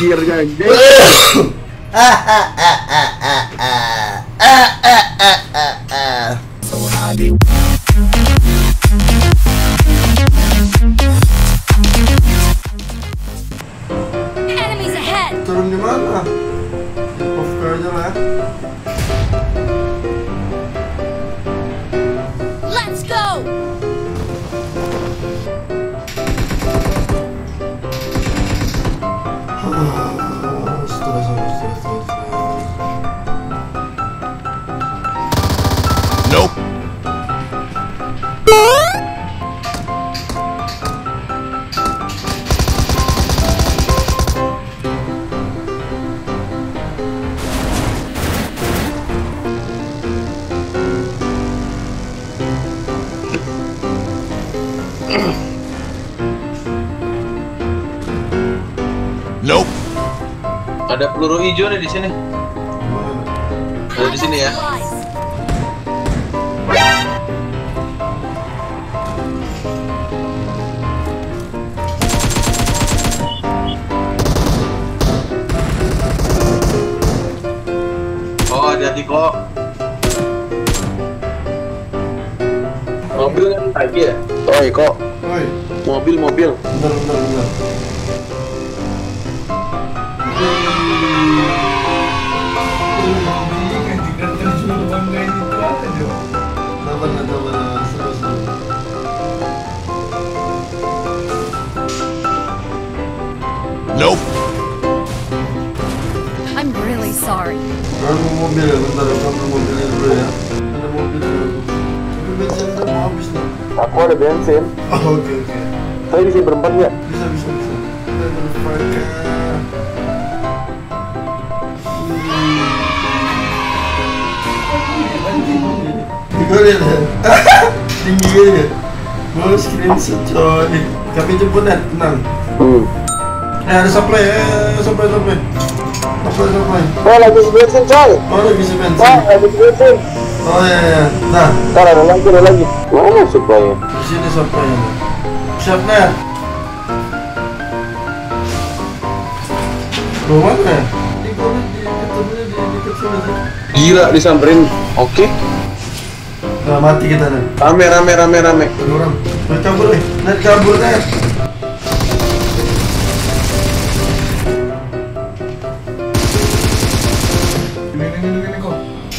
akhirnya anjing. Turun di mana? Di Wkwk aja lah. Let's go. Nope. Nope. Ada peluru hijau nih di sini. Ada di sini ya. Oh, hati-hati kok. Mobil kan lagi ya? Oh, kok. Oi, Mobil. bentar. Nope. I'm really sorry. Kamu mobil ya, bentar kamu mobilnya dulu ya. Ada mobil dulu. Tapi bensin udah mau habis nih. Aku ada bensin. Oh, oke. Saya di sini berempat nggak? Bisa. Kita berfaedah. Gue lihat ya. Tinggi aja. Gue screenshot coy. Kami jemput ya, tenang. Ada supply. Supply. Oh, lagi bensin coy. Oh, lagi isi bensin. Lagi bensin. Oh ya. Nah, Ntar ada lagi. Mana supply-nya? di sini supply-nya. Siap net. Lu mana ya? Di kolam di ketemunya di dekat sini sih. Gila disamperin. Oke. Nah, mati kita nih. Rame. Ada orang. Net kabur nih. Net kabur net. Ini kok.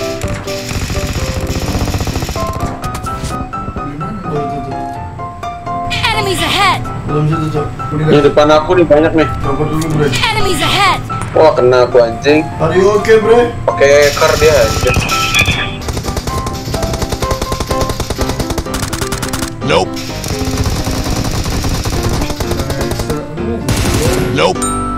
Enemies ahead. Belum situ, Cok. Di depan aku nih banyak nih. Kabur dulu, Bre. Enemies ahead. Wah, kena aku anjing. Are you okay, Bre? Pakai kar dia anjing. Nope. Nope.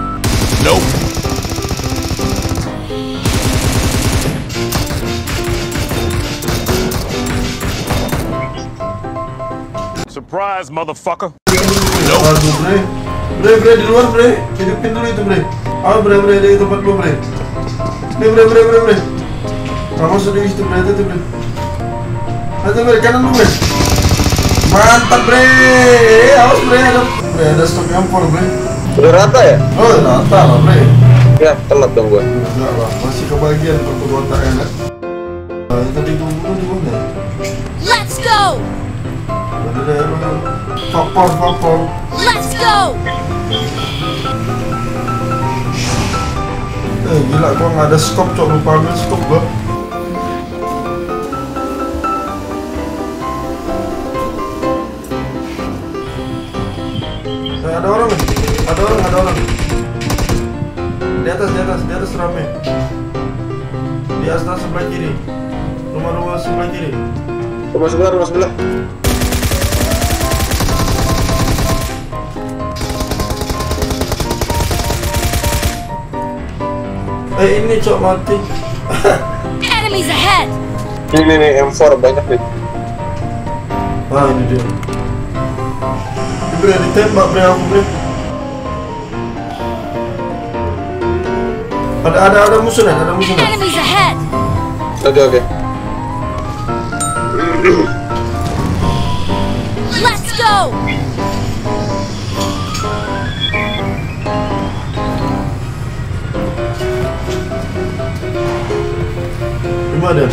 Surprise, motherfucker. Aduh, Bre, di luar, Bre. Hidupin dulu itu, Bre. Ah, Bre, di tempat lu, Bre. Nih, Bre. Kamu sudah di situ, Bre, itu, Bre. Ada, Bre, kanan lu, Bre. Mantap, Bre. Awas, Bre, ada stok M4, Bre. Udah rata ya? Oh, rata lah, Bre. Ya, telat dong gua. Enggak lah, masih kebagian untuk otak enak. Nah, tadi gua di mana? Let's go. Ada Vapor. Let's go. Gila, gua nggak ada scope, Cok. Lupa ambil scope gua. Ada orang nih. Ada orang. Di atas rame. Di atas sebelah kiri. Rumah sebelah kiri. Rumah sebelah. Ini, Cok, mati. Enemies ahead. Ini M4 banyak nih. Ah, ini dia. Bre, ditembak, Bre, aku, Bre. Ada musuh. Enemies ahead. Oke. Let's go. mana?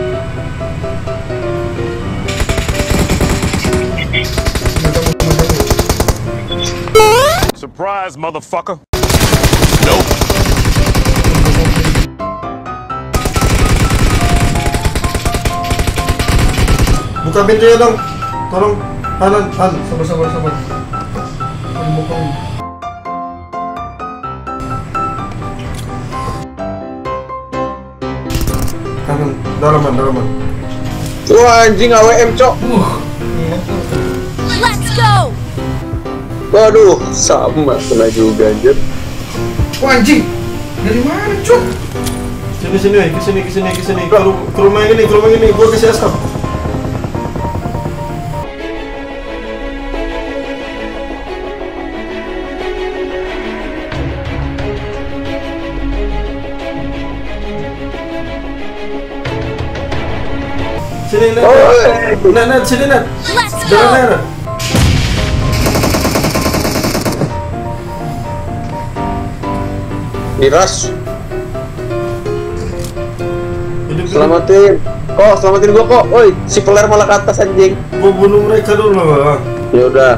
Surprise, motherfucker. Nope. Buka pintunya dong. Tolong. Han. Sabar. Buka. Kanan, dalaman. Wah anjing AWM cok. Let's go. Waduh, sama kena juga anjir. Wah anjing. Dari mana cok? Sini, kesini. Ke rumah yang ini, gua kasih asap. Sini, Nat, sini, Nat. Let's go. Jalan. Miras, Hidup. selamatin gua kok. Woi, si peler malah ke atas anjing. Gua bunuh mereka dulu lah. Ya udah.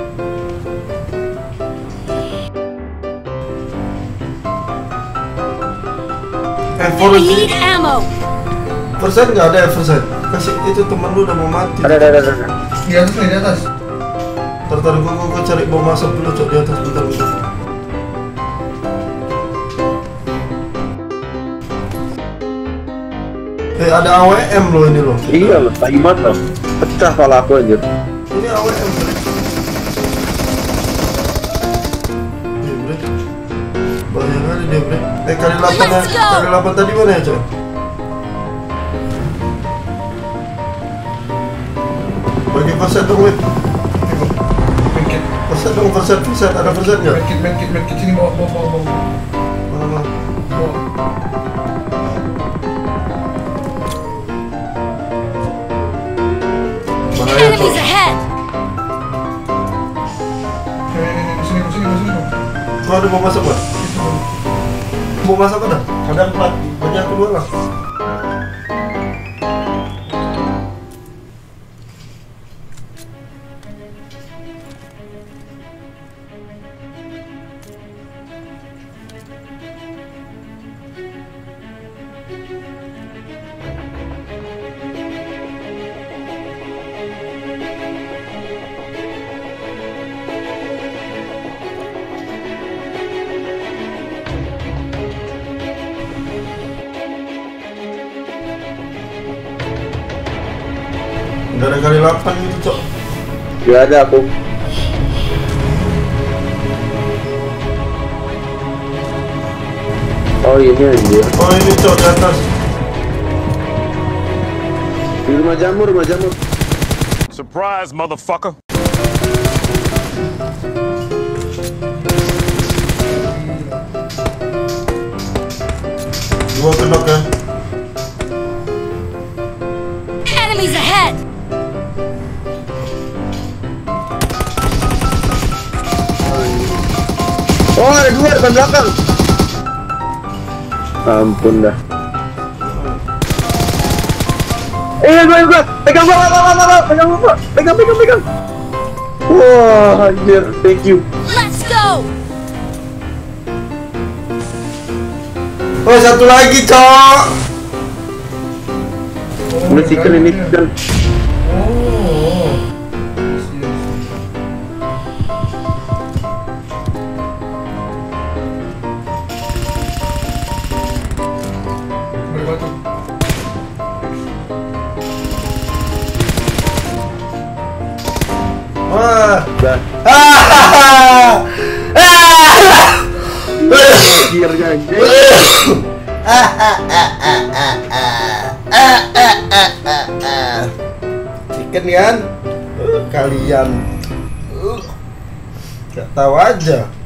I need ammo. Persen nggak ada persen. Kasih itu temen lu udah mau mati. Ada. Di atas. Ntar gua cari bom asap dulu cok di atas bentar. Ada AWM loh ini loh. Iya loh, tai banget loh. Pecah kepala aku anjir. Ini AWM bre. Bre. Banyak kali dia bre. Kali 8 tadi mana ya cok? Bagi persen dong weh. Persen ada persen nggak? Medkit sini bawa. Mana? Bahaya cok. Enemies ahead. Sini. Kau ada mau masuk nggak? Mau masuk ada? Ada 4. Banyak kedua lah. Udah ada kali 8 gitu cok. Gak ada aku. Oh ini anjir. Oh ini cok di atas. Di rumah jamur. Surprise, motherfucker. Gua kedok ya. Enemies ahead. Oh ada 2 depan belakang. Ampun dah. Gua. Pegang. Wah anjir, thank you. Let's go. Oh satu lagi cok. Ini chicken. Oh. Berbatu. Wah. Dah. Akhirnya anjir. Chicken kan? Kalian. Gak tahu aja.